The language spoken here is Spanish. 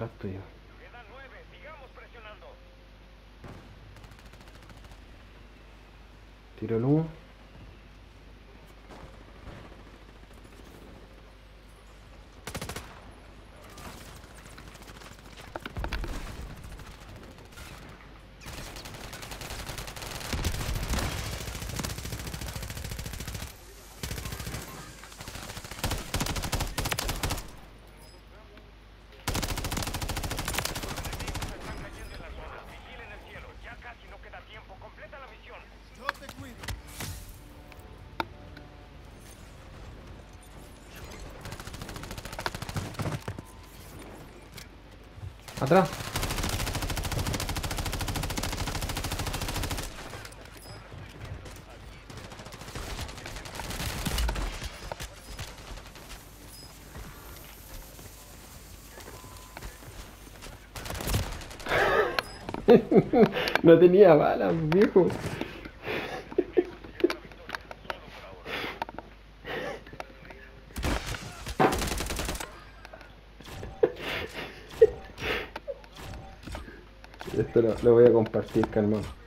atrás tuyo. Quedan 9, sigamos presionando. Tiro el humo. Están cayendo en la zona. Vigilen el cielo. Ya casi no queda tiempo. Completa la misión. Yo te cuido. Atrás. No tenía balas, viejo. Esto lo voy a compartir, calmado.